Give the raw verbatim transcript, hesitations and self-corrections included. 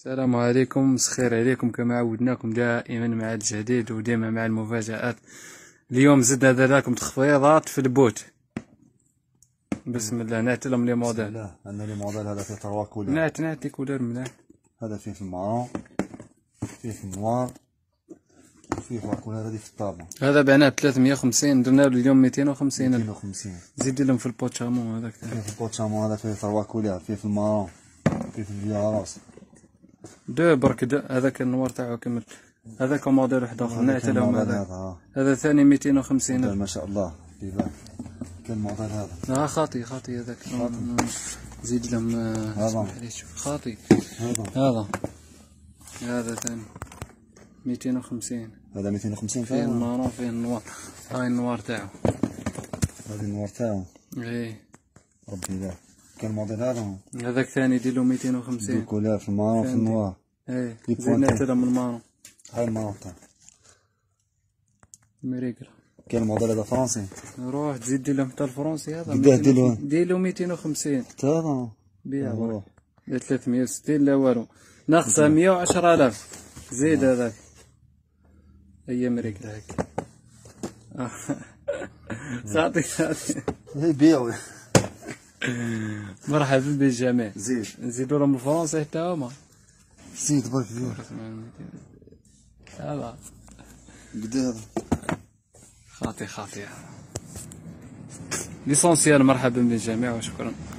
السلام عليكم، مسخير عليكم كما عودناكم دائما مع الجديد ودائما مع المفاجآت. اليوم زدنا لكم تخفيضات في البوت. بسم الله. نعت لهم لي موديل. بسم الله. عندنا لي موديل هذا فيه تروا كولور. نعت نعت لي كولور ملاح. هذا فيه في المارون، فيه في النوار، فيه في الكولور هذه في الطابع. هذا بعناه ب ثلاثمية وخمسين، درنا له اليوم ميتين وخمسين. ميتين وخمسين. زيد لهم في البوتشامون هذاك. فيه في البوتشامون هذا فيه تروا كولور، فيه في المارون، فيه في الفياروس. دو برك دو. هذاك النوار تاعو كمل. هذاك موديل واحد اخر نعت لهم هذا. هذا ثاني ميتين وخمسين. ما شاء الله يبان. كاين الموديل هذا. اه خاطي خاطي هذاك. زيد لهم. هذا شوف خاطي. هذا هذا هذا ثاني ميتين وخمسين. هذا ميتين وخمسين. فيه المارون فيه النوار. هاي النوار تاعو. هذا النوار تاعو. ايه ربي يبارك. كاين الموديل هذا. هذاك ثاني ديرلو ميتين وخمسين. كولور في المارون في النوار. ايه زيدنا حتى من المارون. هاي المارون تاعو. مريقل. كاين الموديل هذا فرنسي. روح تزيد دير لهم حتى الفرنسي هذا. دير دير ديرلو ميتين وخمسين. حتى هذا بيع روح. ثلاثمية وستين لا والو. ناقصه مية وعشرة آلاف. زيد هذاك. هي مريقل هاك. خاطي خاطي. هي بيعوا. مرحبا بالجميع. زيد نزيدو لهم الفرنسي حتى هما. زيد برك زيد. هذا قد هذا خاطي خاطي. ليسونسيال. مرحبا بالجميع وشكرا.